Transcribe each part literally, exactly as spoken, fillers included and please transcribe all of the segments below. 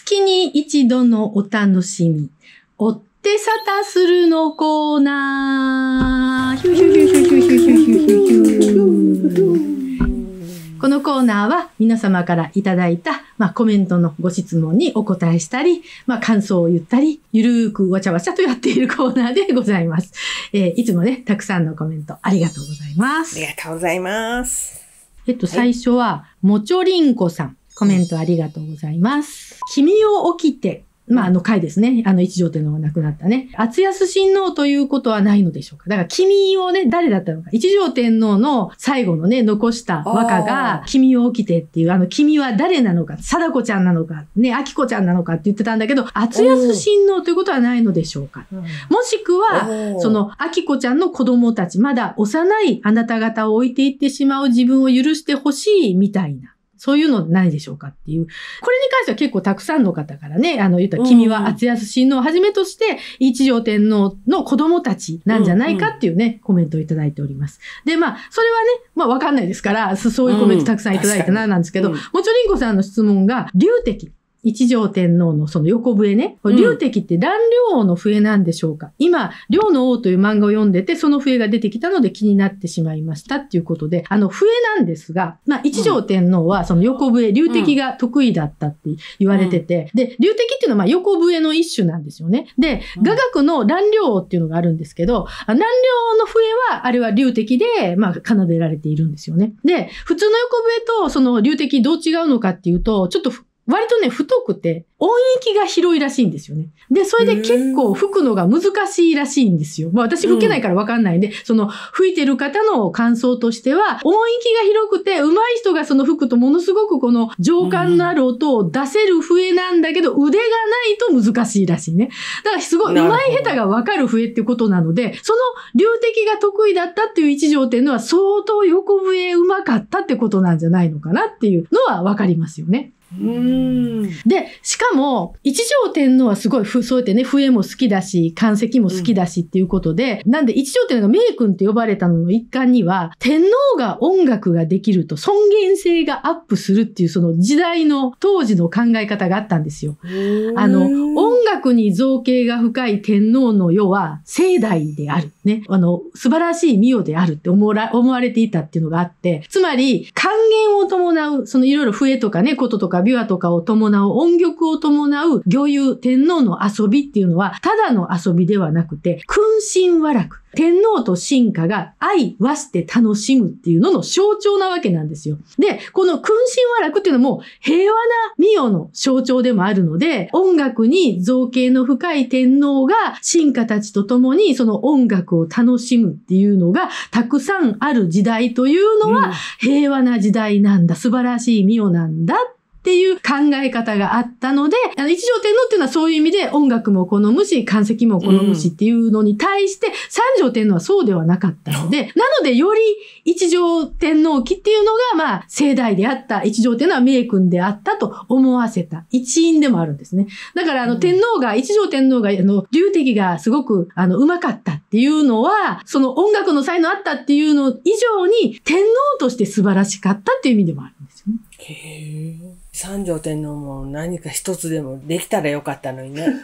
月に一度のお楽しみ。追ってサタするのコーナー。ヒュヒュヒュヒュヒュヒュヒュヒュヒュヒュ。このコーナーは皆様からいただいた、まあ、コメントのご質問にお答えしたり、まあ、感想を言ったり、ゆるーくわちゃわちゃとやっているコーナーでございます。えー、いつもね、たくさんのコメントありがとうございます。 ありがとうございます。 えっと、最初は、もちょりんこさん。コメントありがとうございます。君を起きて、まあ、あの回ですね。あの一条天皇が亡くなったね。敦康親王ということはないのでしょうか。だから君をね、誰だったのか。一条天皇の最後のね、残した和歌が、君を起きてっていう、あの君は誰なのか、貞子ちゃんなのか、ね、明子ちゃんなのかって言ってたんだけど、敦康親王ということはないのでしょうか。もしくは、その明子ちゃんの子供たち、まだ幼いあなた方を置いていってしまう自分を許してほしいみたいな。そういうのないでしょうかっていう。これに関しては結構たくさんの方からね、あの言ったら君は敦康親王をはじめとして一条天皇の子供たちなんじゃないかっていうね、うんうん、コメントをいただいております。で、まあ、それはね、まあわかんないですから、そういうコメントたくさんいただいたななんですけど、うん、もちょりんこさんの質問が、龍敵。一条天皇のその横笛ね。龍敵って蘭陵王の笛なんでしょうか、うん、今、龍の王という漫画を読んでて、その笛が出てきたので気になってしまいましたっていうことで、あの笛なんですが、まあ一条天皇はその横笛、龍敵が得意だったって言われてて、うん、で、龍敵っていうのはまあ横笛の一種なんですよね。で、雅楽の蘭陵王っていうのがあるんですけど、蘭陵王の笛は、あれは龍敵で、まあ奏でられているんですよね。で、普通の横笛とその龍敵どう違うのかっていうと、ちょっと割とね、太くて、音域が広いらしいんですよね。で、それで結構吹くのが難しいらしいんですよ。まあ私吹けないからわかんないんで、うん、その吹いてる方の感想としては、音域が広くて、上手い人がその吹くとものすごくこの情感のある音を出せる笛なんだけど、腕がないと難しいらしいね。だからすごい上手い下手がわかる笛ってことなので、その龍敵が得意だったっていう一条天皇は相当横笛上手かったってことなんじゃないのかなっていうのはわかりますよね。 うーんで、しかも、一条天皇はすごい、そうやってね、笛も好きだし、漢石も好きだしっていうことで、うん、なんで一条天皇が名君って呼ばれたのの一環には、天皇が音楽ができると尊厳性がアップするっていうその時代の当時の考え方があったんですよ。あの、音楽に造形が深い天皇の世は盛大である。ね。あの、素晴らしい御代であるって思わ、思われていたっていうのがあって、つまり、還元を伴う、そのいろいろ笛とかね、琴とか琵琶とかを伴う、音曲を伴う御遊、天皇の遊びっていうのは、ただの遊びではなくて、君臣和楽。天皇と臣下が愛和して楽しむっていうのの象徴なわけなんですよ。で、この君臣和楽っていうのも平和な御代の象徴でもあるので、音楽に造形の深い天皇が臣下たちと共にその音楽を楽しむっていうのがたくさんある時代というのは平和な時代なんだ、素晴らしい御代なんだっていう考え方があったので、あの一条天皇っていうのはそういう意味で音楽も好むし、漢石も好むしっていうのに対して、三条天皇はそうではなかったので、なのでより一条天皇期っていうのが、まあ、盛大であった、一条天皇は名君であったと思わせた一因でもあるんですね。だから、あの、天皇が、一条天皇が、あの、龍敵がすごく、あの、上手かったっていうのは、その音楽の才能あったっていうの以上に、天皇として素晴らしかったっていう意味でもあるんですよね。 へー。三条天皇も何か一つでもできたらよかったのにね。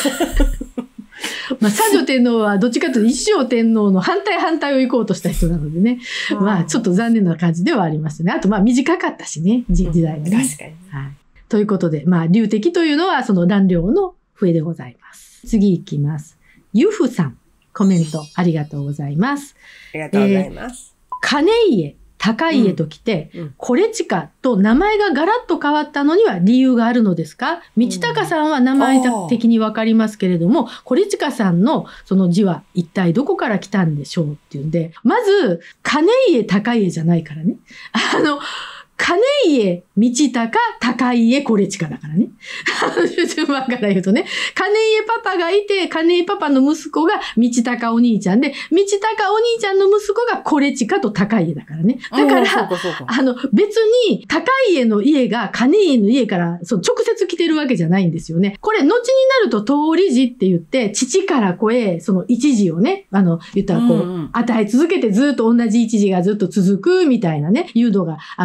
まあ、三条天皇はどっちかというと一条天皇の反対反対を行こうとした人なのでね。まあ、ちょっと残念な感じではありますね。あと、まあ、短かったしね、時代がね。 確かに。 はい。ということで、まあ、龍敵というのはその蘭陵の笛でございます。次行きます。ゆふさん、コメントありがとうございます。 ありがとうございます。 えー、金家。高家と来て、うんうん、これちかと名前がガラッと変わったのには理由があるのですか？道高さんは名前的にわかりますけれども、うん、これちかさんのその字は一体どこから来たんでしょうっていうんで、まず、金家高家じゃないからね。あの、金家、道高、高家、これちかだからね。順番から言うとね。金家パパがいて、金家パパの息子が道高お兄ちゃんで、道高お兄ちゃんの息子がこれちかと高家だからね。だから、あの、別に高家の家が金家の家からそう直接来てるわけじゃないんですよね。これ、後になると通り字って言って、父から子へ、その一字をね、あの、言ったらこう、うんうん、与え続けてずっと同じ一字がずっと続くみたいなね、誘導が、あの、一般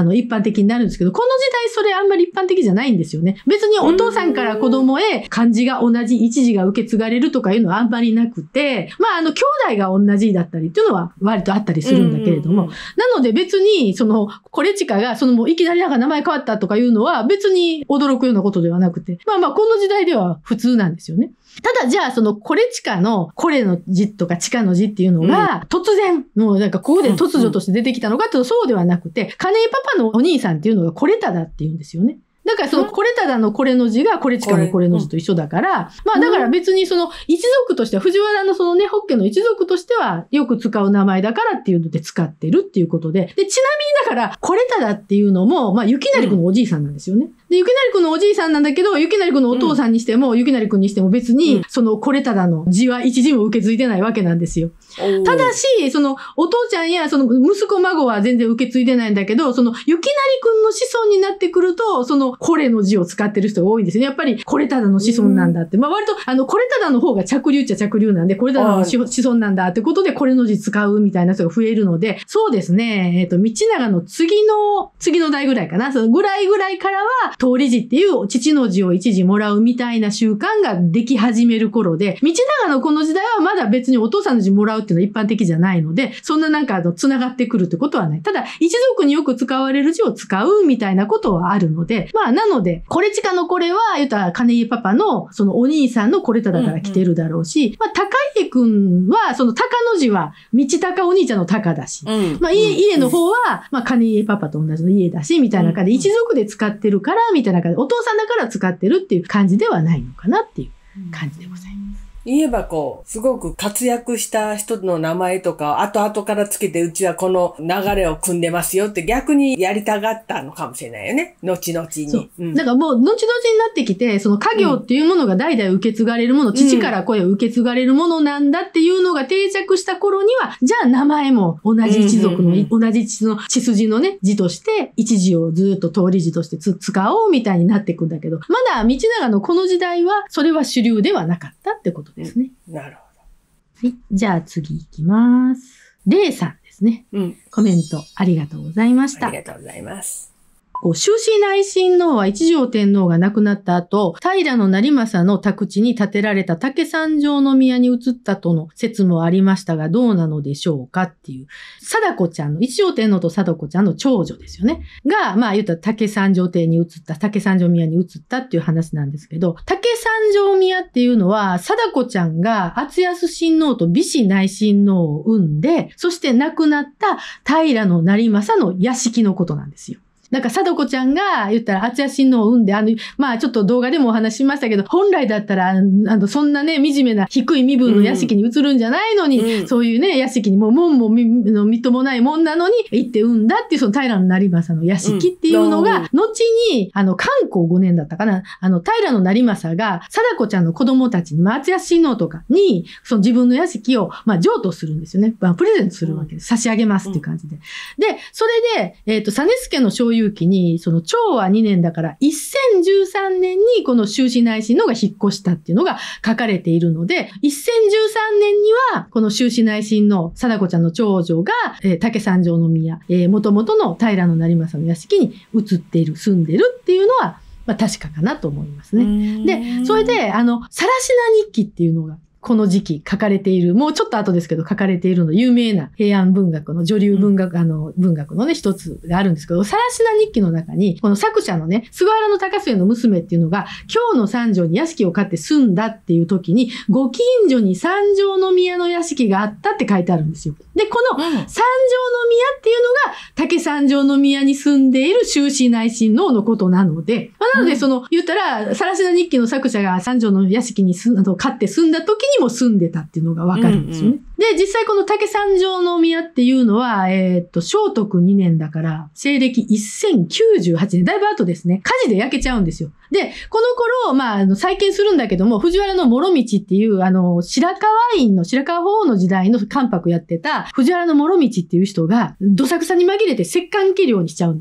般的になるんですけど、この時代それあんまり一般的じゃないんですよね。別にお父さんから子供へ漢字が同じ、一字が受け継がれるとかいうのはあんまりなくて、まああの兄弟が同じだったりっていうのは割とあったりするんだけれども、なので別にそのコレチカがそのもういきなりなんか名前変わったとかいうのは別に驚くようなことではなくて、まあまあこの時代では普通なんですよね。ただじゃあそのコレチカのコレの字とかチカの字っていうのが突然、もうなんかここで突如として出てきたのかっていうとそうではなくて、カネイパパのお兄さんっていうのがコレタダっていうんですよね。だからそのコレタダのコレの字がコレチカのコレの字と一緒だから、まあだから別にその一族としては、藤原のそのね、ホッケの一族としてはよく使う名前だからっていうので使ってるっていうことで、で、ちなみにだからコレタダっていうのも、まあ雪成君のおじいさんなんですよね。で、雪成君のおじいさんなんだけど、雪成君のお父さんにしても、雪成君にしても別に、そのコレタダの字は一字も受け継いでないわけなんですよ。ただし、そのお父ちゃんやその息子孫は全然受け継いでないんだけど、その雪成君の子孫になってくると、そのコレの字を使ってる人が多いんですよね。やっぱりコレタダの子孫なんだって。まあ割と、あの、コレタダの方が着流っちゃ着流なんで、コレタダの子孫なんだってことで、これの字使うみたいな人が増えるので、そうですね、えっと、道長の次の、次の代ぐらいかな。そのぐらいぐらいからは、通り字っていう父の字を一字もらうみたいな習慣ができ始める頃で、道長のこの時代はまだ別にお父さんの字もらうっていうのは一般的じゃないので、そんななんかあの、繋がってくるってことはない。ただ、一族によく使われる字を使うみたいなことはあるので、まあ、なので、コレチカのこれは、言ったら、金家パパの、そのお兄さんのコレタだから来てるだろうし、うんうん、まあ、高家くんは、その高の字は、道高お兄ちゃんの高だし、うん、まあ、家、家の方は、まあ、金家パパと同じの家だし、みたいな感じで、一族で使ってるから、みたいな感じで、お父さんだから使ってるっていう感じではないのかなっていう感じでございます。 言えばこう、すごく活躍した人の名前とか、後々からつけて、うちはこの流れを組んでますよって逆にやりたがったのかもしれないよね。後々に。そう。 うん、だからもう、後々になってきて、その家業っていうものが代々受け継がれるもの、うん、父から子へ受け継がれるものなんだっていうのが定着した頃には、じゃあ名前も同じ一族の、うんうんうん、同じ血の、血筋のね、字として、一字をずっと通り字としてつ使おうみたいになっていくんだけど、まだ道長のこの時代は、それは主流ではなかったってことですね。 うん、なるほど。はい。じゃあ次行きます。レイさんですね。うん。コメントありがとうございました。 ありがとうございます。 こう、終始内親王は一条天皇が亡くなった後、平成政の宅地に建てられた竹三条宮に移ったとの説もありましたが、どうなのでしょうかっていう。貞子ちゃんの、一条天皇と貞子ちゃんの長女ですよね。が、まあ言ったら竹三条邸に移った、竹三条宮に移ったっていう話なんですけど、竹三条宮っていうのは、貞子ちゃんが敦康親王と美子内親王を産んで、そして亡くなった平成政の屋敷のことなんですよ。なんか、貞子ちゃんが言ったら、敦康親王を産んで、あの、まあ、ちょっと動画でもお話ししましたけど、本来だったら、あの、そんなね、惨めな低い身分の屋敷に移るんじゃないのに、うん、そういうね、屋敷にもう門もみ、の、みっともないもんなのに、行って産んだっていう、その平成政の屋敷っていうのが、うん、後に、あの、観光ごねんだったかな、あの、平成政が、貞子ちゃんの子供たちに、まあ、敦康親王とかに、その自分の屋敷を、まあ、譲渡するんですよね。まあ、プレゼントするわけです。差し上げますっていう感じで。で、それで、えっと、実助の所有期に、その長和にねんだからせんじゅうさんねんにこの終始内親王が引っ越したっていうのが書かれているので、せんじゅうさんねんにはこの終始内親王、貞子ちゃんの長女が、えー、竹三条宮、えー、元々の平成政の屋敷に移っている、住んでるっていうのは、まあ確かかなと思いますね。で、それで、あの、さらしな日記っていうのが、この時期書かれている、もうちょっと後ですけど書かれているの、有名な平安文学の女流文学、うん、あの、文学のね、一つがあるんですけど、さらしな日記の中に、この作者のね、菅原高末の娘っていうのが、京の三条に屋敷を買って住んだっていう時に、ご近所に三条宮の屋敷があったって書いてあるんですよ。で、この三条宮っていうのが、竹三条宮に住んでいる終始内親王のことなので、まあ、なので、その、言ったら、さらしな日記の作者が三条の屋敷に住んだ、買って住んだ時にも住んでたっていうのがわかるんですよね。うんうん、で、実際この竹三条宮っていうのは、えー、っと、聖徳にねんだから、西暦せんきゅうじゅうはちねん、だいぶ後ですね。火事で焼けちゃうんですよ。で、この頃、まあ、あの、再建するんだけども、藤原の諸道っていう、あの、白河院の、白河法皇の時代の関白やってた、藤原の諸道っていう人が、どさくさに紛れて石棺器量にしちゃうんですよ。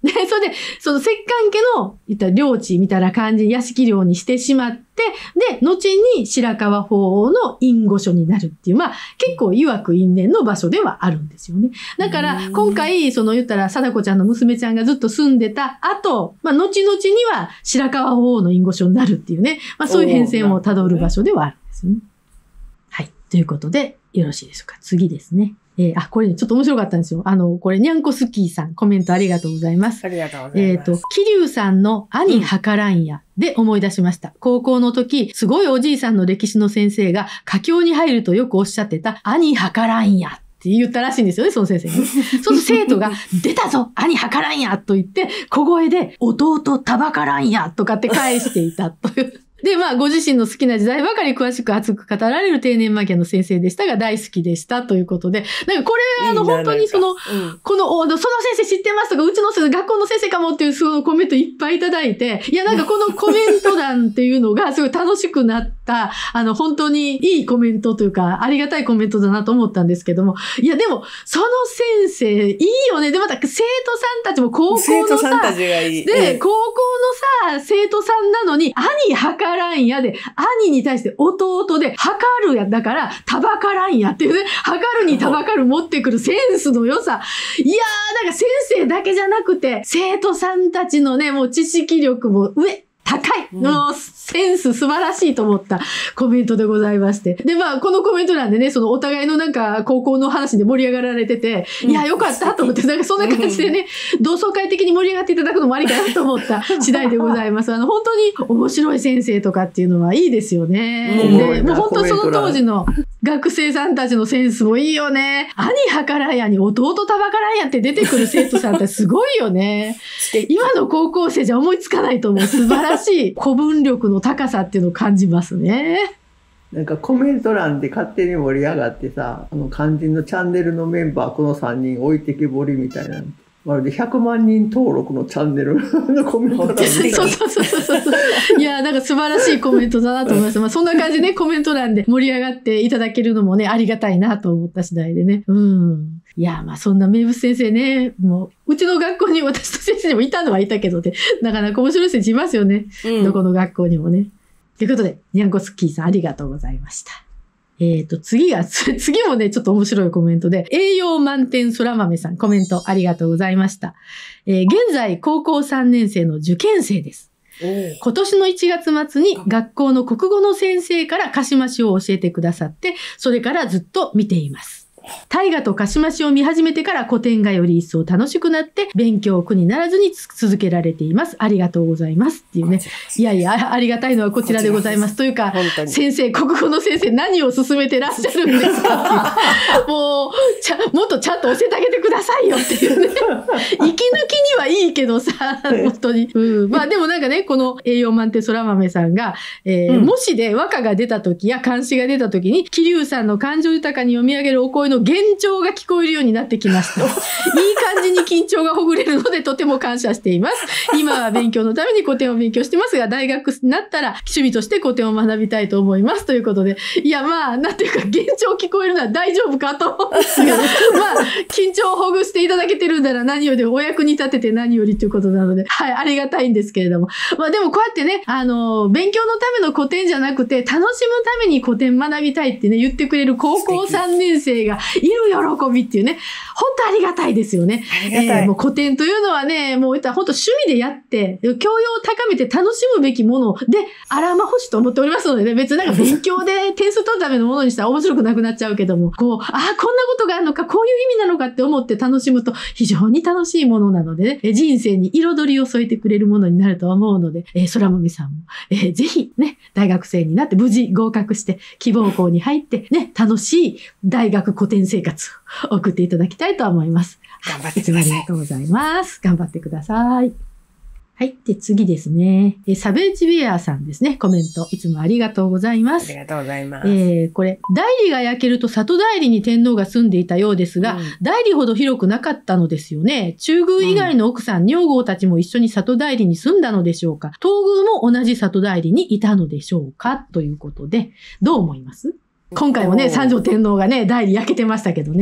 で、それで、その摂関家の、言ったら領地みたいな感じに屋敷領にしてしまって、で、後に白河法皇の隠御所になるっていう、まあ、結構曰く因縁の場所ではあるんですよね。だから、今回、その言ったら、貞子ちゃんの娘ちゃんがずっと住んでた後、まあ、後々には白河法皇の隠御所になるっていうね、まあ、そういう変遷をたどる場所ではあるんですよね。はい。ということで、よろしいでしょうか。次ですね。えー、あ、これね、ちょっと面白かったんですよ。あの、これ、にゃんこスキーさん、コメントありがとうございます。 ありがとうございます。 えっ、と、桐生さんの兄はからんやで思い出しました。高校の時、すごいおじいさんの歴史の先生が、佳境に入るとよくおっしゃってた、兄はからんやって言ったらしいんですよね、その先生に。そうすると生徒が、出たぞ兄はからんやと言って、小声で、弟たばからんやとかって返していたという。で、まあ、ご自身の好きな時代ばかり詳しく熱く語られる定年間際の先生でしたが、大好きでしたということで、なんかこれ、あの、本当にその、うん、この、その先生知ってますとか、うちの学校の先生かもっていうそのコメントいっぱいいただいて、いや、なんかこのコメント欄っていうのがすごい楽しくなった、あの、本当にいいコメントというか、ありがたいコメントだなと思ったんですけども、いや、でも、その先生、いいよね。で、また生徒さんたちも高校のさ、 生徒さんたちがいい。 で、うん、高校のさ、生徒さんなのに、兄はからんやで、兄に対して弟で、はかるや、だから、たばからんやっていうね、はかるにたばかる持ってくるセンスの良さ。いやー、なんか先生だけじゃなくて、生徒さんたちのね、もう知識力も上、高いの、うん、センス素晴らしいと思ったコメントでございまして。で、まあ、このコメント欄でね、そのお互いのなんか高校の話で盛り上がられてて、うん、いや、よかったと思って、なんかそんな感じでね、うん、同窓会的に盛り上がっていただくのもありかなと思った次第でございます。あの、本当に面白い先生とかっていうのはいいですよね。うん、で、もう本当その当時の学生さんたちのセンスもいいよね。兄はからんやに弟たばからんやって出てくる生徒さんってすごいよね。今の高校生じゃ思いつかないと思う。素晴らしい古文力の高さっていうのを感じますね。 なんかコメント欄で勝手に盛り上がってさ、あの肝心のチャンネルのメンバーこのさんにん置いてけぼりみたいな。まるでひゃくまんにん登録のチャンネルのコメント欄で。 そうそうそうそうそう。いや、なんか素晴らしいコメントだなと思います。まあそんな感じでね、コメント欄で盛り上がっていただけるのもね、ありがたいなと思った次第でね。うん。いや、まあそんな名物先生ね、もう、うちの学校に私と先生にもいたのはいたけどね、なかなか面白い先生いますよね。うん、どこの学校にもね。ということで、にゃんこスッキーさんありがとうございました。えっと、次が、次もね、ちょっと面白いコメントで、栄養満点そら豆さん、コメントありがとうございました。えー、現在、高校さんねん生の受験生です。今年のいちがつ末に学校の国語の先生からかしましを教えてくださって、それからずっと見ています。大河とかしましを見始めてから古典がより一層楽しくなって勉強を苦にならずに続けられています。ありがとうございますっていうね。いやいや、ありがたいのはこちらでございます。というか、先生、国語の先生何を進めてらっしゃるんですかっていう。もうちゃ、もっとちゃんと教えてあげてくださいよっていうね。息抜きにはいいけどさ、本当に。うん、まあでもなんかね、この栄養満点そら豆さんが、えーうん、もしで和歌が出た時や漢詩が出た時に、桐生さんの感情豊かに読み上げるお声の幻聴が聞こえるようになってきました。いい感じに緊張がほぐれるのでとても感謝しています。今は勉強のために古典を勉強してますが、大学になったら趣味として古典を学びたいと思います。ということで、いやまあ、なんていうか幻聴聞こえるのは大丈夫かと思うんですけど、まあ、緊張をほぐしていただけてるんなら何よりお役に立てて何よりということなので、はい、ありがたいんですけれども。まあでもこうやってね、あの、勉強のための古典じゃなくて、楽しむために古典学びたいってね、言ってくれる高校さんねん生がいる喜びっていうね、本当ありがたいですよね。 ありがたい。 えー、もう古典というのはね、もう言ったら本当趣味でやって、教養を高めて楽しむべきもので、あらまほしと思っておりますのでね、別になんか勉強で点数取るためのものにしたら面白くなくなっちゃうけども、こう、ああ、こんなことがあるのか、こういう意味なのかって思って楽しむと非常に楽しいものなのでね、人生に彩りを添えてくれるものになると思うので、えー、そらもみさんも、えー、ぜひね、大学生になって無事合格して希望校に入ってね、楽しい大学古典生活を送っていただきたいと思います。 頑張ってください。 ありがとうございます。頑張ってください。はい。で、次ですね。えサベージビアさんですね。コメント。いつもありがとうございます。 ありがとうございます。 えー、これ、内裏が焼けると里帰りに天皇が住んでいたようですが、うん、内裏ほど広くなかったのですよね。中宮以外の奥さん、うん、女房たちも一緒に里帰りに住んだのでしょうか。東宮も同じ里帰りにいたのでしょうかということで、どう思います？今回もね、三条天皇がね、代理焼けてましたけどね。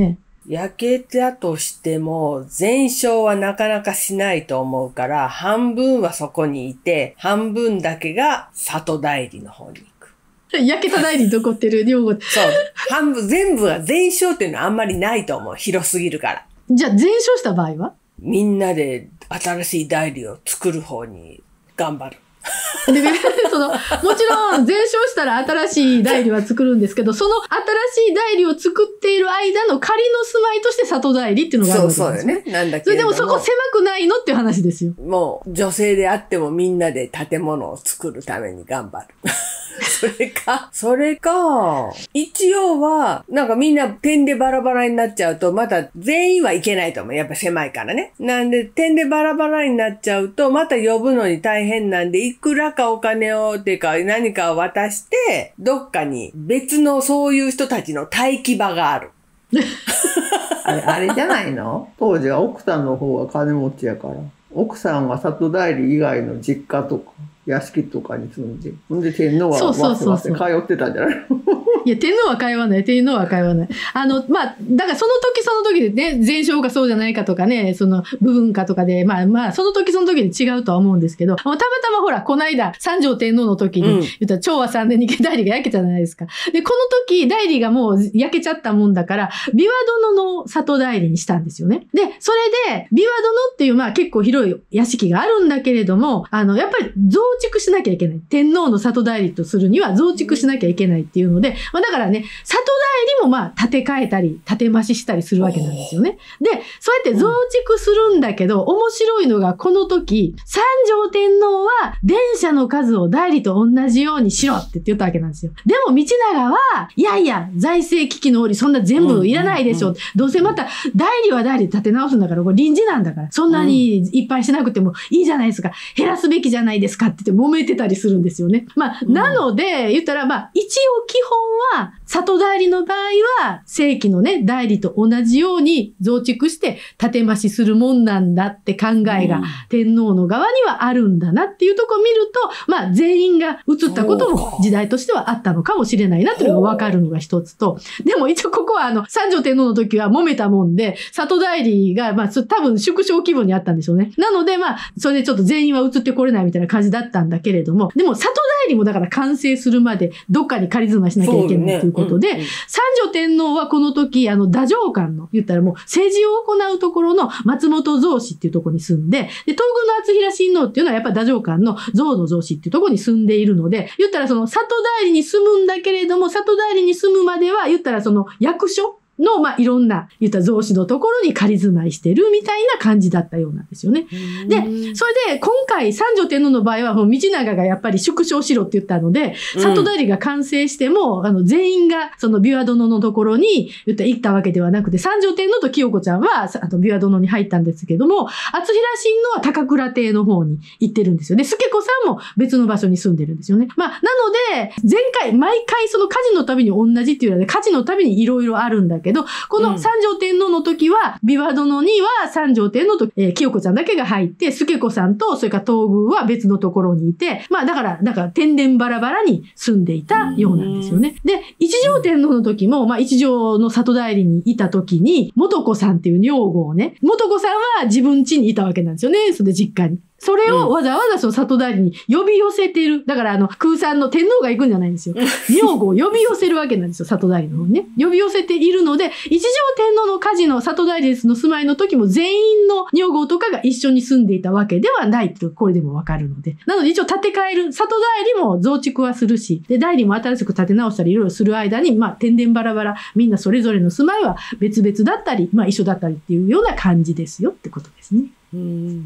焼けたとしても、全焼はなかなかしないと思うから、半分はそこにいて、半分だけが里帰りの方に行く。 焼けた代理に残ってる両方。 そう。半分、全部は全焼っていうのはあんまりないと思う。広すぎるから。 じゃあ、全焼した場合はみんなで新しい代理を作る方に頑張る。 でそのもちろん全焼したら新しい代理は作るんですけど、その新しい代理を作っている間の仮の住まいとして里代理っていうのがあるわけですよね。 そうそうよね。なんだけれども。 それでもそこ狭くないのっていう話ですよ。 もう女性であってもみんなで建物を作るために頑張る。それか、それか、一応は、なんかみんな点でバラバラになっちゃうと、また全員はいけないと思う。やっぱ狭いからね。なんで、点でバラバラになっちゃうと、また呼ぶのに大変なんで、いくらかお金を、っていうか何かを渡して、どっかに別のそういう人たちの待機場がある。 あれ、あれじゃないの？当時は奥さんの方は金持ちやから。奥さんは里帰り以外の実家とか屋敷とかに住んで、ほんで天皇はわせわせ通ってたんじゃないの？ いや、天皇は通わない。天皇は通わない。あの、まあ、だからその時その時でね、全焼かそうじゃないかとかね、その部分かとかで、まあまあ、その時その時で違うとは思うんですけど、たまたまほら、この間、三条天皇の時に、うん、言ったら昭和さんねんに代理が焼けたじゃないですか。で、この時、代理がもう焼けちゃったもんだから、琵琶殿の里代理にしたんですよね。で、それで、琵琶殿っていう、まあ結構広い屋敷があるんだけれども、あの、やっぱり増築しなきゃいけない。天皇の里代理とするには増築しなきゃいけないっていうので、まあ、だからね、里代理もまあ建て替えたり、建て増ししたりするわけなんですよね。で、そうやって増築するんだけど、面白いのがこの時、三条天皇は電車の数を代理と同じようにしろって言ったわけなんですよ。でも道長は、いやいや、財政危機の折そんな全部いらないでしょ。どうせまた代理は代理で建て直すんだから、これ臨時なんだから、そんなにいっぱいしなくてもいいじゃないですか。減らすべきじゃないですかって言って揉めてたりするんですよね。まあ、なので、言ったらまあ、一応基本は、里代理の場合は、正規のね、代理と同じように増築して建て増しするもんなんだって考えが天皇の側にはあるんだなっていうところを見ると、まあ全員が移ったことも時代としてはあったのかもしれないなというのがわかるのが一つと、でも一応ここはあの、三条天皇の時は揉めたもんで、里代理がまあ多分縮小規模にあったんでしょうね。なのでまあ、それでちょっと全員は移ってこれないみたいな感じだったんだけれども、でも里代理もだから完成するまでどっかに仮住まいしなきゃいけないということで、三条天皇はこの時、あの、太政官の、言ったらもう政治を行うところの松本蔵氏っていうところに住んで、で、東軍の厚平親王っていうのはやっぱ太政官の蔵の蔵氏っていうところに住んでいるので、言ったらその里代理に住むんだけれども、里代理に住むまでは、言ったらその役所の、まあ、いろんな、言った蔵氏のところに仮住まいしてるみたいな感じだったようなんですよね。で、それで、今回、三条天皇の場合は、もう道長がやっぱり縮小しろって言ったので、里代理が完成しても、あの、全員が、その、琵琶殿のところに、言ったら行ったわけではなくて、三条天皇と清子ちゃんは、あの、琵琶殿に入ったんですけども、厚平親王は高倉邸の方に行ってるんですよ。で、助子さんも別の場所に住んでるんですよね。まあ、なので、前回、毎回その火事のたびに同じっていうので、火事のたびにいろいろあるんだけど、この三条天皇の時は、琵琶殿には三条天皇と、えー、清子ちゃんだけが入って、助子さんと、それから東宮は別のところにいて、まあだから、なんか天然バラバラに住んでいたようなんですよね。で、一条天皇の時も、まあ一条の里代理にいた時に、元子さんっていう女房をね、元子さんは自分家にいたわけなんですよね、それで実家に。それをわざわざその里代理に呼び寄せている。だからあの空山の天皇が行くんじゃないんですよ。女房を呼び寄せるわけなんですよ、里代理の方ね。呼び寄せているので、一条天皇の火事の里代理の住まいの時も全員の女房とかが一緒に住んでいたわけではないってこれでもわかるので。なので一応建て替える、里代理も増築はするし、で、代理も新しく建て直したりいろいろする間に、まあ天然バラバラ、みんなそれぞれの住まいは別々だったり、まあ一緒だったりっていうような感じですよってことですね。 うん、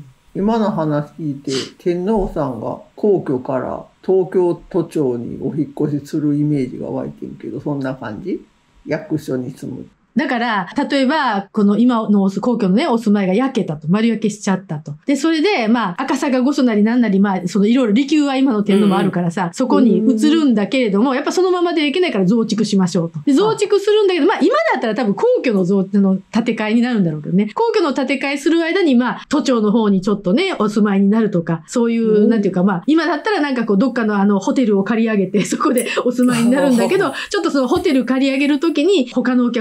今の話聞いて、天皇さんが皇居から東京都庁にお引っ越しするイメージが湧いてるけど、そんな感じ？役所に住む。 だから、例えば、この今の皇居のね、お住まいが焼けたと、丸焼けしちゃったと。で、それで、まあ、赤坂御所なりなんなり、まあ、そのいろいろ利休は今の天皇もあるからさ、うん、そこに移るんだけれども、やっぱそのままでいけないから増築しましょうと。で、増築するんだけど、まあ、今だったら多分皇居の増、の建て替えになるんだろうけどね。皇居の建て替えする間に、まあ、都庁の方にちょっとね、お住まいになるとか、そういう、うん、なんていうか、まあ、今だったらなんかこう、どっかのあの、ホテルを借り上げて、そこでお住まいになるんだけど、ちょっとそのホテル借り上げるときに、他のお客さん入れ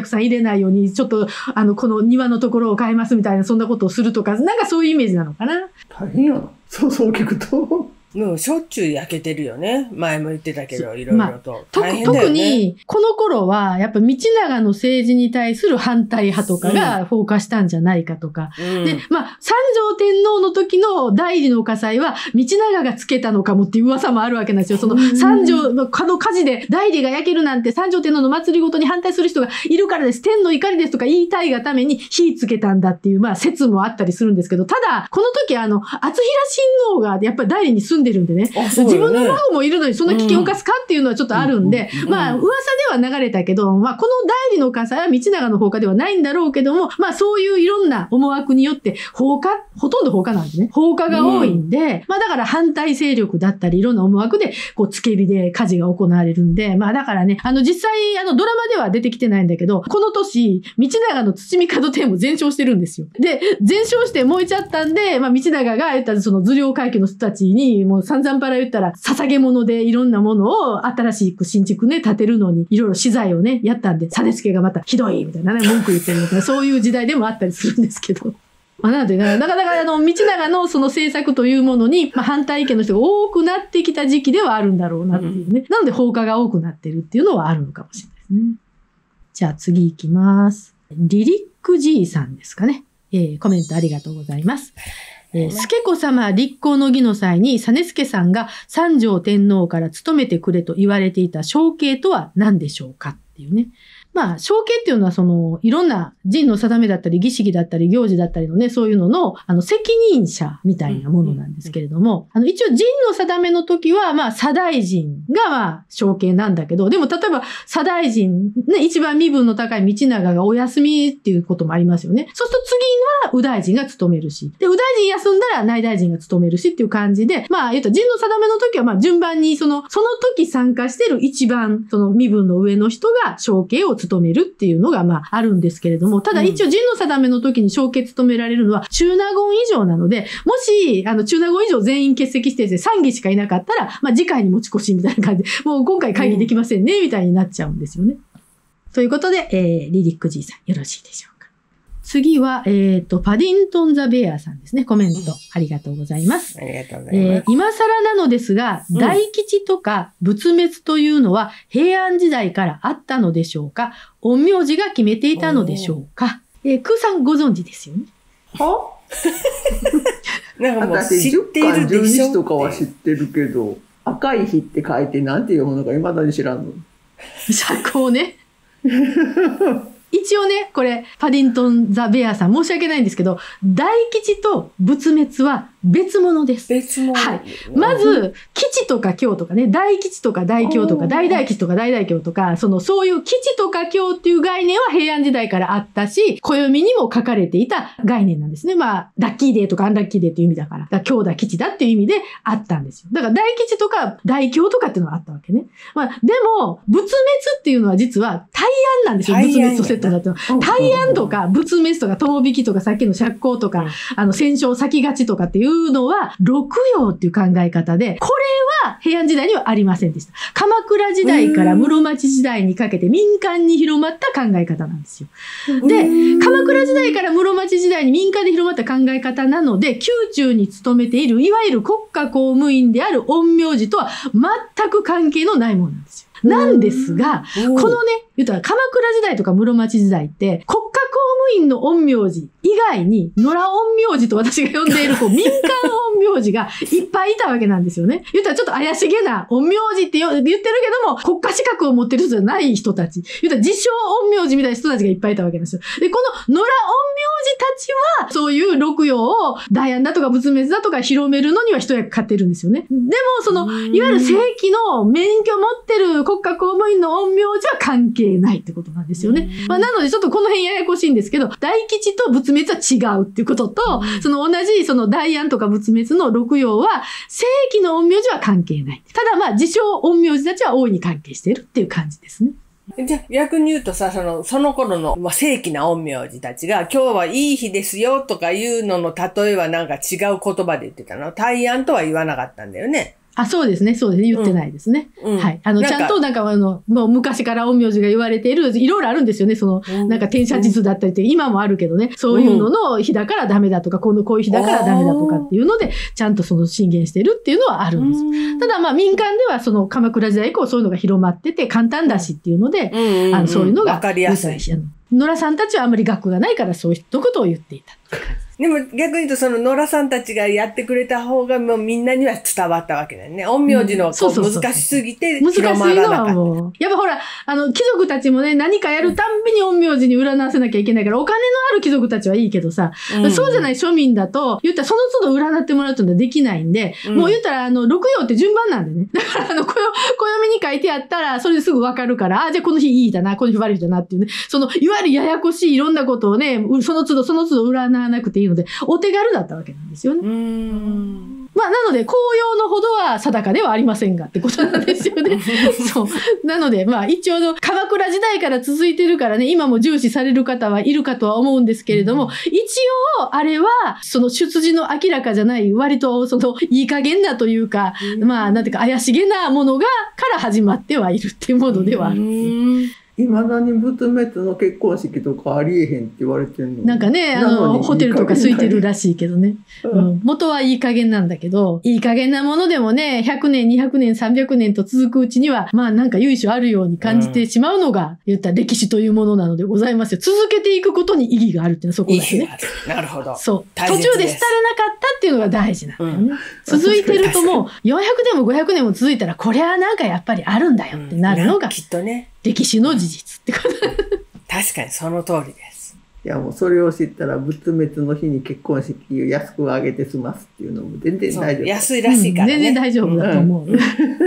ないように、ちょっと、あの、この庭のところを変えますみたいな、そんなことをするとか、なんかそういうイメージなのかな。 大変やな。そうそう聞くと。 もうしょっちゅう焼けてるよね。前も言ってたけど、いろいろと。 まあ、大変だよね。特に、この頃は、やっぱ道長の政治に対する反対派とかが放火したんじゃないかとか。うん、で、まあ、三条天皇の時の代理の火災は、道長がつけたのかもっていう噂もあるわけなんですよ。その三条のこの火事で代理が焼けるなんて、三条天皇の祭りごとに反対する人がいるからです。天の怒りですとか言いたいがために火つけたんだっていう、まあ、説もあったりするんですけど、ただ、この時、あの、厚平親王がやっぱり代理に住んでるんでね、ね自分の孫もいるのにそんな危険を冒すかっていうのはちょっとあるんで、うん、まあ噂では流れたけど、まあこの代理の火災は道長の放火ではないんだろうけども、まあそういういろんな思惑によって放火、ほとんど放火なんですね。放火が多いんで、うん、まあだから反対勢力だったりいろんな思惑でこう付け火で火事が行われるんで、まあだからね、あの実際あのドラマでは出てきてないんだけど、この年、道長の土見門店も全焼してるんですよ。で、全焼して燃えちゃったんで、まあ道長が言ったらその頭領階級の人たちにもう散々パラ言ったら、捧げ物でいろんなものを新しく新築ね、建てるのにいろいろ資材をね、やったんで、実助がまたひどいみたいなね、文句言ってるみたいな、そういう時代でもあったりするんですけど。まあ、なので、なかなかあの、道長のその政策というものに、まあ、反対意見の人が多くなってきた時期ではあるんだろうなっていうね。うん、なので放火が多くなってるっていうのはあるのかもしれないですね。じゃあ次行きます。リリック G さんですかね。えー、コメントありがとうございます。えー、助子様立皇の儀の際に、実助さんが三条天皇から務めてくれと言われていた承継とは何でしょうかっていうね。まあ、承継っていうのは、その、いろんな人の定めだったり、儀式だったり、行事だったりのね、そういうのの、あの、責任者みたいなものなんですけれども、あの、一応人の定めの時は、まあ、左大臣が、まあ、承継なんだけど、でも、例えば、左大臣、ね、一番身分の高い道長がお休みっていうこともありますよね。そうすると次は、右大臣が務めるし、で、右大臣休んだら内大臣が務めるしっていう感じで、まあ、言うと人の定めの時は、まあ、順番に、その、その時参加してる一番、その身分の上の人が承継を務めるっていうのがまああるんですけれども、ただ一応人の定めの時に承継務められるのは中納言以上なので、もしあの中納言以上全員欠席しててさんぎしかいなかったら、まあ次回に持ち越しみたいな感じで、もう今回会議できませんね、みたいになっちゃうんですよね。ということで、えー、リリック G さんよろしいでしょうか。次は、えっと、パディントン・ザ・ベアさんですね。コメントありがとうございます。 ありがとうございます。えー、 今更なのですが、うん、大吉とか仏滅というのは平安時代からあったのでしょうか？陰陽師が決めていたのでしょうか？えー、空さんご存知ですよね。 はなんかもう知っているでしょ。 じゅうにとかは知ってるけど、赤い日って書いてなんて読むのか未だに知らんの。 社交ね。一応ね、これ、パディントン・ザ・ベアさん、申し訳ないんですけど、大吉と仏滅は別物です。 別物。 はい。まず、吉とか凶とかね、大吉とか大凶とか、大大吉とか大大凶とか、その、そういう吉とか凶っていう概念は平安時代からあったし、暦にも書かれていた概念なんですね。まあ、ラッキーデーとかアンラッキーデーっていう意味だから、だから凶だ吉だっていう意味であったんですよ。だから大吉とか大凶とかっていうのがあったわけね。まあ、でも、仏滅っていうのは実は大安なんですよ。仏滅とセットだと。大安とか仏滅とか友引きとかさっきの釈光とか、あの、戦勝先勝ちとかっていうのは、六曜っていう考え方で、これは平安時代にはありませんでした。鎌倉時代から室町時代にかけて民間に広まった考え方なんですよ。で、鎌倉時代から室町時代に民間で広まった考え方なので、宮中に勤めている、いわゆる国家公務員である陰陽師とは全く関係のないものなんですよ。なんですが、このね、言ったら鎌倉時代とか室町時代って、国家公務員の陰陽師以外に、野良陰陽師と私が呼んでいるこう民間陰陽師がいっぱいいたわけなんですよね。言ったらちょっと怪しげな陰陽師って言ってるけども、国家資格を持ってる人じゃない人たち。言ったら自称陰陽師みたいな人たちがいっぱいいたわけなんですよ。で、この野良陰陽師たちは、そういう六曜を大安だとか仏滅だとか広めるのには一役買ってるんですよね。でも、その、いわゆる正規の免許持ってる国家公務員の陰陽師は関係ないってことなんですよね。まあ、なのでちょっとこの辺ややこしいんですけど、大吉と仏滅は違うっていうことと、その同じその大安とか仏滅の六曜は正規の陰陽師は関係ない。ただまあ自称陰陽師たちは大いに関係しているっていう感じですね。 じゃあ逆に言うとさ、その、その頃の、まあ、正規な陰陽師たちが、今日はいい日ですよとかいうのの例えはなんか違う言葉で言ってたの。大安とは言わなかったんだよね。 あ、そうですね。そうですね。言ってないですね。 うん、 はい。あの、 なんかちゃんとなんかあの、もう昔から陰陽師が言われている、いろいろあるんですよね。その、 うんなんか転写術だったりって、今もあるけどね、そういうのの日だからダメだとか、このこういう日だからダメだとかっていうので、ちゃんとその進言してるっていうのはあるんです。 うんただまあ民間ではその鎌倉時代以降そういうのが広まってて簡単だしっていうので、 うんうんうんあのそういうのがわかりやすい。 あの野良さんたちはあんまり学がないからそういうことを言っていた。 でも逆に言うとその野良さんたちがやってくれた方がもうみんなには伝わったわけだよね。陰陽師のこううんそうそうそう難しすぎて難しい広まらなのはかった。 もう。やっぱほら、あの、貴族たちもね、何かやるたんびに陰陽師に占わせなきゃいけないから、お金のある貴族たちはいいけどさ、 うんそうじゃない庶民だと、言ったらその都度占ってもらうっていうのはできないんで、 うんもう言ったら、あの、六曜って順番なんでね。だから、あの、暦に書いてあったら、それですぐわかるから、あ、じゃあこの日いいだな、この日悪いだなっていうね、その、いわゆるややこしいいろんなことをね、その都度その都度占わなくていいので、お手軽だったわけなんですよね。 うーん。 まあ、なので、紅葉のほどは定かではありませんがってことなんですよね。そう。なので、まあ、一応の、鎌倉時代から続いてるからね、今も重視される方はいるかとは思うんですけれども、一応、あれは、その出自の明らかじゃない、割と、その、いい加減なというか、まあ、なんていうか、怪しげなものが、から始まってはいるっていうものではある。 いまだに仏滅の結婚式とかありえへんって言われてるの。 なんかね、あの、ホテルとか空いてるらしいけどね。うん、元はいい加減なんだけど、いい加減なものでもね、ひゃくねん、にひゃくねん、さんびゃくねんと続くうちには、まあなんか由緒あるように感じてしまうのが、言ったら歴史というものなのでございますよ。続けていくことに意義があるっていうのはそこですね。 なるほど。 そう。 途途中で廃れなかったっていうのが大事なんだよね。うん、続いてるともう、よんひゃくねんもごひゃくねんも続いたら、これはなんかやっぱりあるんだよってなるのが、 きっとね。 歴史の事実ってこと。 確かにその通りです。 いやもうそれを知ったら仏滅の日に結婚式を安く上げて済ますっていうのも全然大丈夫。 安いらしいからね、 うん。全然大丈夫だと思う。うん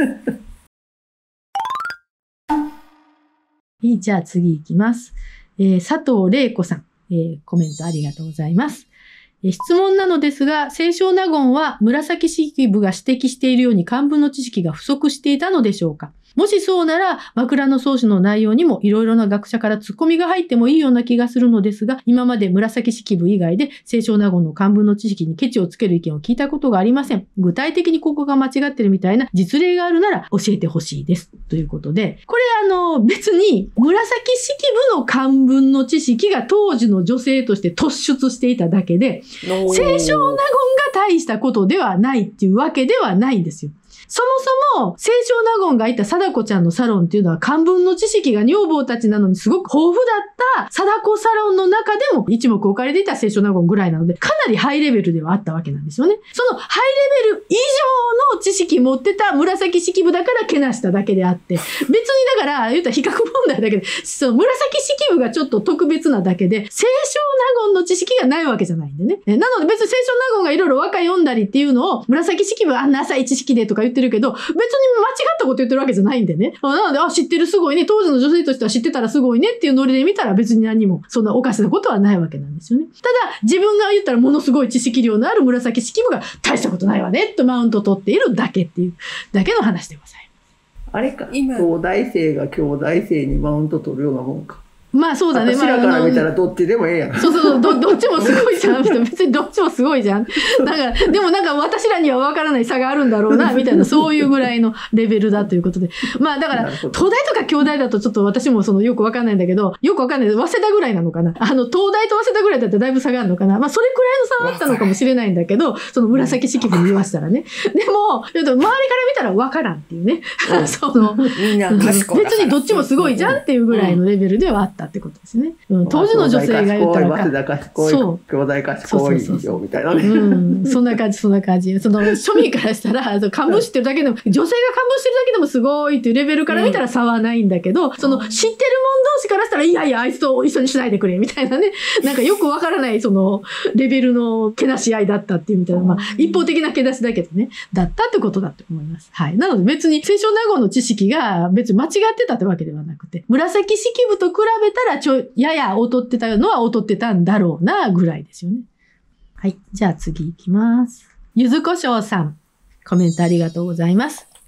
うん、じゃあ次いきます。えー、佐藤玲子さん、えー。コメントありがとうございます。えー、質問なのですが、清少納言は紫式部が指摘しているように漢文の知識が不足していたのでしょうか？もしそうなら、枕草子の内容にもいろいろな学者からツッコミが入ってもいいような気がするのですが、今まで紫式部以外で清少納言の漢文の知識にケチをつける意見を聞いたことがありません。具体的にここが間違ってるみたいな実例があるなら教えてほしいです。ということで、これあの別に紫式部の漢文の知識が当時の女性として突出していただけで、清少納言が大したことではないっていうわけではないんですよ。そもそも、清少納言がいた貞子ちゃんのサロンっていうのは漢文の知識が女房たちなのにすごく豊富だった貞子サロンの中でも一目置かれていた清少納言ぐらいなので、かなりハイレベルではあったわけなんですよね。そのハイレベル以上の知識持ってた紫式部だからけなしただけであって、別にだから言ったら比較問題だけで、その紫式部がちょっと特別なだけで、清少納言の知識がないわけじゃないんでね。なので別に清少納言がいろいろ和歌読んだりっていうのを、紫式部あんな浅い知識でとか言って言ってるけど、別に間違ったこと言ってるわけじゃないんでね。なので、あ、知ってるすごいね。当時の女性としては知ってたらすごいねっていうノリで見たら別に何もそんなおかしなことはないわけなんですよね。ただ、自分が言ったらものすごい知識量のある紫式部が大したことないわねとマウント取っているだけっていうだけの話でございます。 あれか、今東大生が兄弟生にマウント取るようなもんか。 まあそうだね。 私らから見たらどっちでもええやん。 そうそうそう、ど、どっちもすごいじゃん。別にどっちもすごいじゃん。なんか、でもなんか私らには分からない差があるんだろうな、みたいな、そういうぐらいのレベルだということで。まあだから、東大とか京大だとちょっと私もそのよく分かんないんだけど、よく分かんない。早稲田ぐらいなのかな。あの、東大と早稲田ぐらいだったらだいぶ差があるのかな。まあそれくらいの差はあったのかもしれないんだけど、その紫式部に言わしたらね。でも、周りから見たら分からんっていうね。その、 みんな賢い。 別にどっちもすごいじゃんっていうぐらいのレベルではあったってことですね。うん、当時の女性が言ったらか、 早稲田賢い、兄弟賢い以上みたいなね。 うん、そんな感じ、そんな感じ。その庶民からしたら、漢文知ってるだけでも、女性が漢文してるだけでもすごいっていうレベルから見たら差はないんだけど、うん、その知ってる者同士からしたら、いやいや、あいつと一緒にしないでくれみたいなね、なんかよくわからないそのレベルのけなし合いだったっていうみたいな、まあ一方的なけなしだけどね、だったってことだと思います。はい。なので別に清少納言の知識が別に間違ってたってわけではなくて、紫式部と比べたらちょやや劣ってたのは劣ってたんだろうなぐらいですよね。はい。じゃあ次行きます。ゆずこしょうさん。コメントありがとうございます。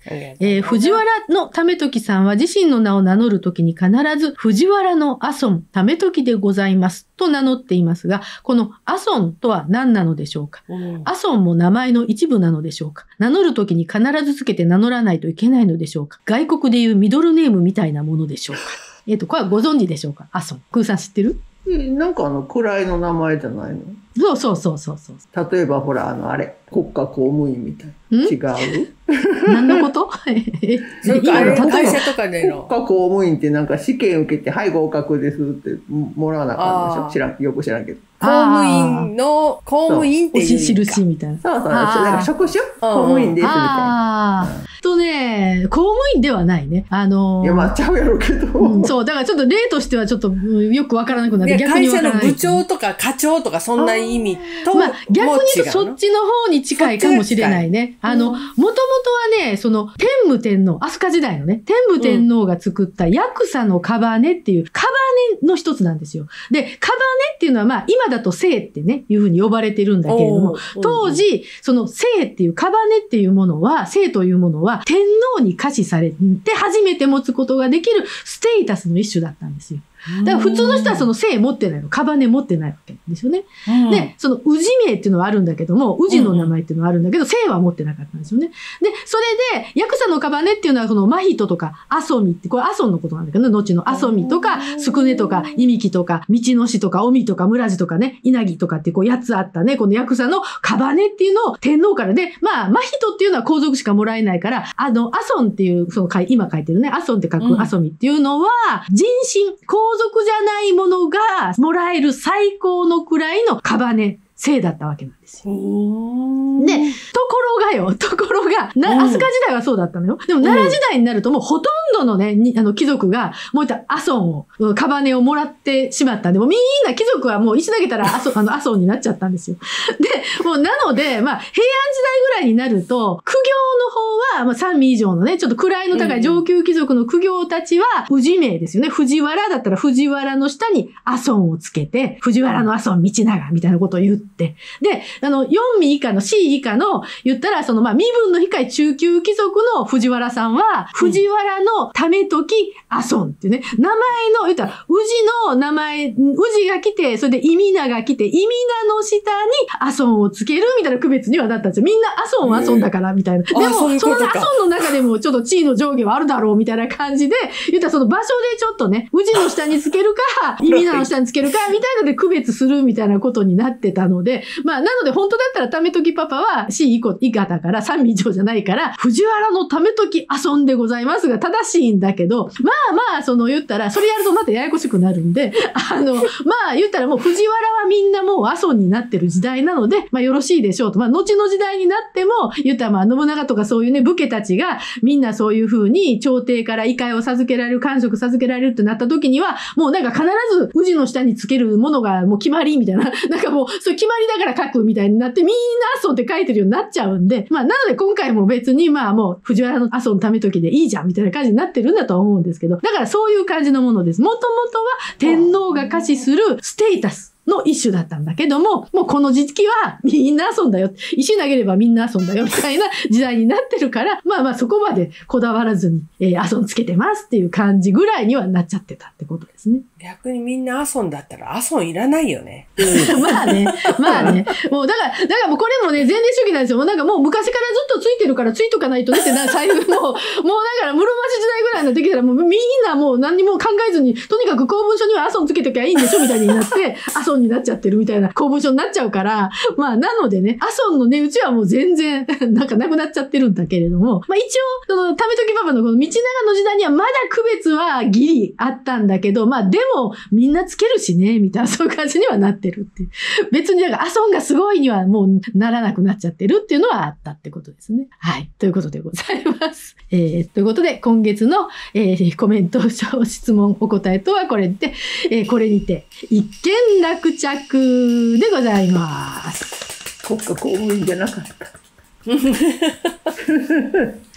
えー、藤原の為時さんは自身の名を名乗るときに必ず藤原の阿孫為時でございますと名乗っていますが、この阿孫とは何なのでしょうか。うん、阿孫も名前の一部なのでしょうか。名乗るときに必ずつけて名乗らないといけないのでしょうか。外国でいうミドルネームみたいなものでしょうか。えっと、これはご存知でしょうか。阿孫。空さん知ってる？ なんかあの位の名前じゃないの？ そうそうそうそうそう。 例えばほらあのあれ国家公務員みたいな。違う？ 何のこと？ そうか、あれ会社とかでの国家公務員ってなんか試験受けてはい合格ですってもらわなあかんでしょ。知らん、よく知らんけど。 公務員の公務員っていう押し印みたいな。 そうそうそう。なんか職種公務員ですみたいな。 あーとね、公務員ではないね。あのー、 いや、まあちゃうやろうけど、 うん。そう、だからちょっと例としてはちょっとよくわからなくなって、逆にわからない。 会社の部長とか課長とかそんな意味とも違うの？ まあ逆に言うとそっちの方に近いかもしれないね。あの、もともとはね、その天武天皇、飛鳥時代のね、天武天皇が作った役者のカバネっていう、カバネの一つなんですよ。で、カバネっていうのはまあ今だと姓ってね、いうふうに呼ばれてるんだけれども、当時、その姓っていうカバネっていうものは、姓というものは天皇に可視されて初めて持つことができるステータスの一種だったんですよ。だから普通の人はその姓持ってないの、カバネ持ってないわけですよね。うん、で、その氏名っていうのはあるんだけども、氏の名前っていうのはあるんだけど、姓は持ってなかったんですよね。で、それで、役者のカバネっていうのはその真人とか阿蘇美って、これ阿蘇のことなんだけど、後の阿蘇美とか、宿根とか、いみきとか、道のしとか、おみとか、村地とかね、稲城とかってこうやつあったね、この役者のカバネっていうのを天皇からで、まあ、真人っていうのは皇族しかもらえないから、あの、阿蘇っていう、その今書いてるね、阿蘇って書く阿蘇美っていうのは、人身、皇族じゃないものがもらえる最高のくらいのカバネ、姓だったわけなんですよ。で、ところがよ、ところが、な、飛鳥時代はそうだったのよ。でも奈良時代になるともうほとんどのね、にあの貴族が、もういった阿孫を、カバネをもらってしまったんで、もうみんな貴族はもう石投げたら阿孫、あの阿孫になっちゃったんですよ。で、もうなので、まあ、平安時代ぐらいになると、苦行の方は、まあ、三味以上のね、ちょっと位の高い上級貴族の苦行たちは、氏名ですよね。藤原だったら藤原の下に阿孫をつけて、藤原の阿孫道長みたいなことを言って、で、あの、よん味以下の C 以下の、言ったら、その、まあ、身分の低い中級貴族の藤原さんは、藤原の為時阿孫っていうね、名前の、言ったら、氏の名前、氏が来て、それで意味名が来て、意味名の下に阿孫をつけるみたいな区別にはなったんですよ。みんな阿孫は阿孫だから、みたいな。でも、その阿孫の中でもちょっと地位の上下はあるだろう、みたいな感じで、言ったらその場所でちょっとね、氏の下につけるか、意味名の下につけるか、みたいなので区別するみたいなことになってたので、まあ、なので本当だったら為時パパは C 以降以下だから三味以上じゃないから、藤原の為時遊んでございますが正しいんだけど、まあまあ、その言ったら、それやるとまたややこしくなるんで、あの、まあ言ったらもう藤原はみんなもう阿孫になってる時代なので、まあよろしいでしょうと。まあ後の時代になっても、言ったらまあ信長とかそういうね、武家たちがみんなそういう風に朝廷から位階を授けられる、官職授けられるってなった時には、もうなんか必ず氏の下につけるものがもう決まりみたいな、なんかもうそういう決まりだから書くみたいになって、みんな阿孫って書いてるようになっちゃうんで、まあなので今回も別にまあもう藤原の阿孫為時でいいじゃんみたいな感じになってるんだとは思うんですけど、だからそういう感じのものです。もともとは天皇が可視するステータスの一種だったんだけども、もうこの時期はみんな遊んだよ。石投げればみんな遊んだよみたいな時代になってるから、まあまあそこまでこだわらずに、えー、遊んつけてますっていう感じぐらいにはなっちゃってたってことですね。 逆にみんな遊んだったら遊んいらないよね。 まあね、まあね。もうだから、だからもうこれもね、前例主義なんですよ。もうなんかもう昔からずっとついてるからついとかないとねってな、財布も、もうだから室町時代ぐらいになってきたらもうみんなもう何にも考えずに、とにかく公文書には遊んつけときゃいいんでしょみたいになって、遊んになっちゃってるみたいな公文書になっちゃうから、まあなのでね、阿孫のね、うちはもう全然なんかなくなっちゃってるんだけれども、まあ一応、その、為時パパのこの道長の時代にはまだ区別はギリあったんだけど、まあでもみんなつけるしね、みたいなそういう感じにはなってるっていう。別になんか阿孫がすごいにはもうならなくなっちゃってるっていうのはあったってことですね。はい。ということでございます。えー、ということで今月の、えー、コメント、質問、お答えとはこれで、えー、これにて一件落着でございます。 国家公務員じゃなかった。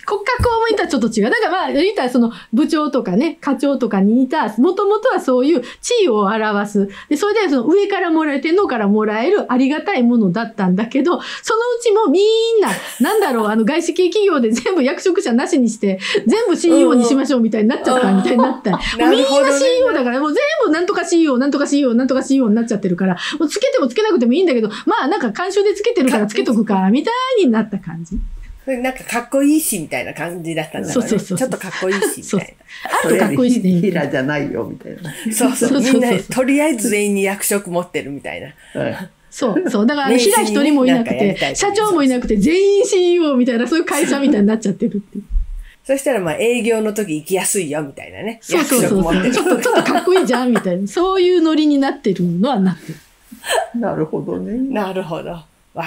国家公務員とはちょっと違う。だからまあ、言ったらその部長とかね、課長とかに似た、もともとはそういう地位を表す。で、それでその上からもらえる、天皇からもらえるありがたいものだったんだけど、そのうちもみんな、なんだろう、あの外資系企業で全部役職者なしにして、全部 シーイーオー にしましょうみたいになっちゃったみたいになった。もうみんな シーイーオー だから、もう全部なんとか シーイーオー、なんとか シーイーオー、なんとか シーイーオー になっちゃってるから、もうつけてもつけなくてもいいんだけど、まあなんか慣習でつけてるからつけとくか、みたいになった感じ。 なんかかっこいいしみたいな感じだったんだろうね。そうそうそう。ちょっとかっこいいしみたいな。 あとかっこいいしね。 ヒラじゃないよみたいな。 そうそう。みんなとりあえず全員に役職持ってるみたいな。 そうそう。だからヒラ一人もいなくて、社長もいなくて全員 シーイーオー みたいな、そういう会社みたいになっちゃってるっていう。 そしたらまあ営業の時行きやすいよみたいなね。 そうそうそう。ちょっとちょっとかっこいいじゃんみたいな。そういうノリになってるのはなってる。 なるほどね。 なるほど。わかった。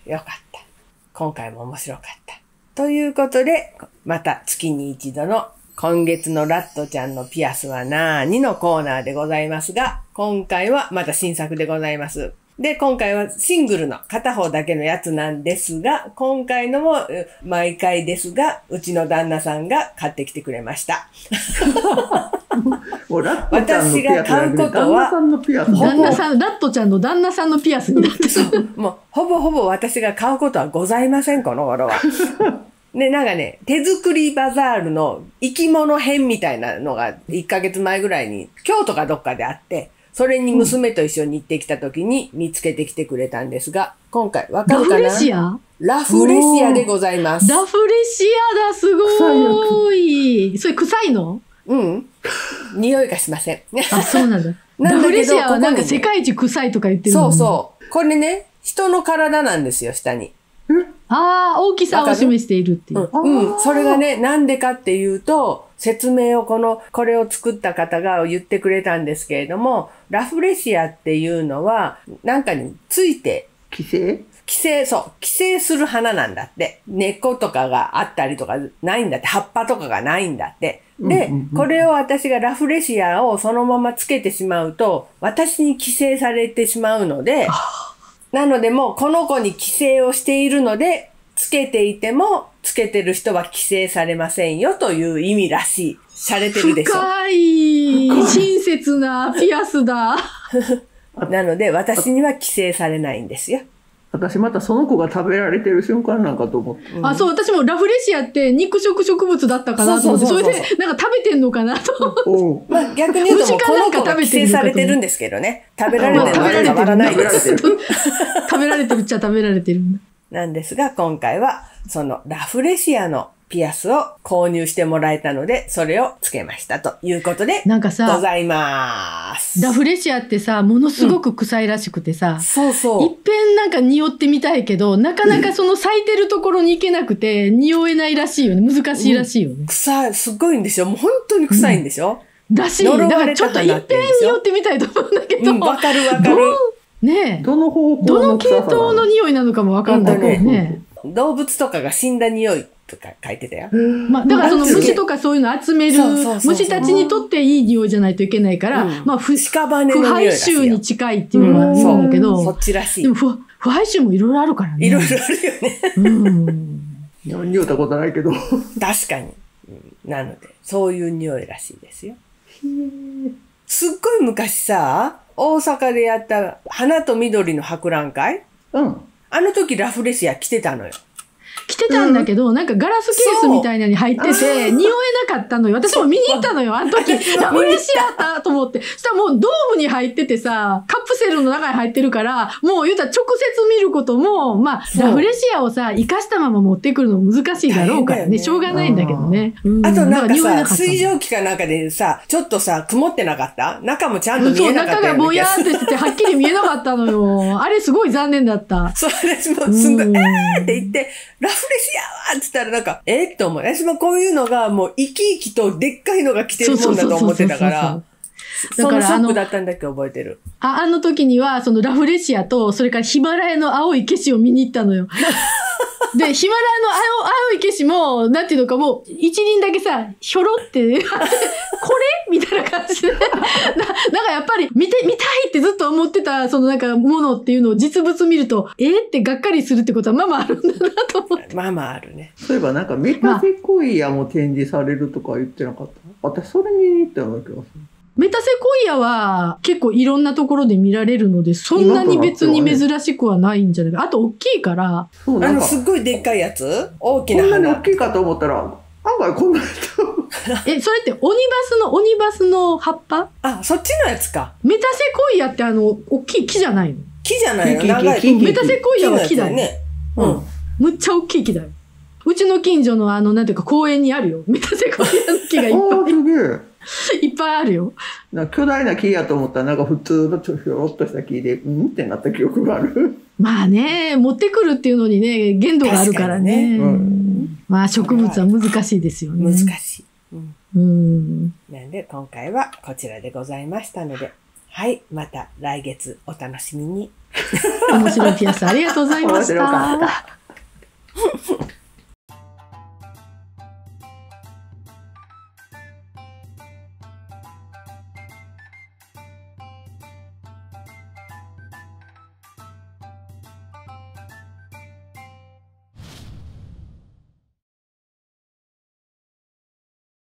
よかった。今回も面白かった。ということで、また月に一度の今月のラットちゃんのピアスはなーにのコーナーでございますが、今回はまた新作でございます。で、今回はシングルの片方だけのやつなんですが、今回のも毎回ですが、うちの旦那さんが買ってきてくれました。私が買うことは、 旦那さん、ラットちゃんの旦那さんのピアスになってる。 もう、ほぼほぼ私が買うことはございません、この頃は。で、なんかね、手作りバザールの生き物編みたいなのがいっかげつまえぐらいに京都かどっかであって、それに娘と一緒に行ってきた時に見つけてきてくれたんですが、今回わかるかな？ ラフレシア？ ラフレシアでございます。 ラフレシアだ、すごい。それ臭いの？ うん。匂いがしません。 あ、そうなんだ。ラフレシアはなんか世界一臭いとか言ってるの、 ね、そうそう。これね、人の体なんですよ、下に。 ああ、大きさを示しているっていう。 うん、うん。それがね、なんでかっていうと、説明をこの、これを作った方が言ってくれたんですけれども、ラフレシアっていうのは、なんかについて、 寄生寄生、そう、寄生する花なんだって。根っことかがあったりとかないんだって。葉っぱとかがないんだって。で、これを私がラフレシアをそのままつけてしまうと、私に寄生されてしまうので、なのでもうこの子に寄生をしているので、つけていても、つけてる人は寄生されませんよという意味らしい。洒落てるでしょ。 深い、親切なピアスだ。 なので、私には寄生されないんですよ。 私またその子が食べられてる瞬間なんかと思って。 うん、あ、そう、私もラフレシアって肉食植物だったかなと思って、それでなんか食べてんのかなと思って。 まあ逆に言うともうこの子が寄生されてるんですけどね。食べられてるのは変わらないです。 食べられてるっちゃ食べられてるんだ。 なんですが、今回はそのラフレシアのピアスを購入してもらえたので、それをつけましたということで、 なんかさ、 ございます。 ラフレシアってさ、ものすごく臭いらしくてさ、 うん、そうそう。 いっぺんなんか匂ってみたいけど、なかなかその咲いてるところに行けなくて、匂えないらしいよね。難しいらしいよね。 うん、臭い、すごいんですよ。もう本当に臭いんでしょ、 うん、だし、だからちょっといっぺん匂ってみたいと思うんだけど。 わ、うん、かるわかる。 ねえ。 どの方向のどの系統の匂いなのかもわかんないけどね。 動物とかが死んだ匂いとか書いてたよ。 まあ、だからその虫とかそういうの集める虫たちにとっていい匂いじゃないといけないから、うん、まあ、不排臭に近いっていうのは言うんだけど、 そっちらしい。 でも不排臭もいろいろあるからね。 いろいろあるよね。 うん。 匂ったことないけど。 確かに。なので、そういう匂いらしいですよ。すっごい昔さ、大阪でやった花と緑の博覧会、 うん。 あの時ラフレシア来てたのよ。 来てたんだけど、うん、なんかガラスケースみたいなのに入ってて、匂えなかったのよ。私も見に行ったのよ、あの時。ラフレシアだと思って。そしたらもうドームに入っててさ、カプセルの中に入ってるから、もう言うたら直接見ることも、まあ、ラフレシアをさ、生かしたまま持ってくるの難しいだろうからね。しょうがないんだけどね。 うん、あとなんかさ、水蒸気かなんかでさ、ちょっとさ、曇ってなかった？中もちゃんと見えなかったよね。そう、 中がぼやーってしてて、はっきり見えなかったのよ。あれすごい残念だった。 そう、私もすんごい、えーって言って、ラフレシアはって言ったらなんか、えー、って思う。私もこういうのがもう生き生きとでっかいのが来てるもんだと思ってたから、そのショックだったんだっけ覚えてる。 あ、あの時には、そのラフレシアと、それからヒマラヤの青いケシを見に行ったのよ。で、ヒマラヤの青青いケシも、なんていうのかもう、一輪だけさ、ひょろって、これみたいな感感じで。な、なんかやっぱり見て、見たいってずっと思ってた、そのなんかものっていうのを実物見ると、えー、ってがっかりするってことはまあまああるんだなと思って。 まあまああるね。 そういえばなんかメタセコイアも展示されるとか言ってなかった、私それ見に行ったような気がする。 メタセコイアは結構いろんなところで見られるので、そんなに別に珍しくはないんじゃないか。あと大きいから。 そう、なあの、 んかすっごいでっかいやつ大きなこんなに花。 大きいかと思ったら、案外こんなに。 え、それってオニバスの、オニバスの葉っぱ？ あ、そっちのやつか。 メタセコイアってあの、大きい木じゃないの？ 木じゃないの？ 木木長い木木メタセコイアは木だよね。 うん。 むっちゃ大きい木だよ。うちの近所のあの、なんていうか公園にあるよ。メタセコイアの木がいっああ、 ぱすげえ。 い、いっぱいあるよ。 なんか巨大な木やと思ったらなんか普通のちょひょろっとした木でうんってなった記憶がある。 まあね、持ってくるっていうのにね、限度があるからね。 確かにねうん、 まあ植物は難しいですよね。 難しい。うん。 うん。 なんで今回はこちらでございましたので、はい、また来月お楽しみに。 面白いピアスありがとうございました。 面白かった。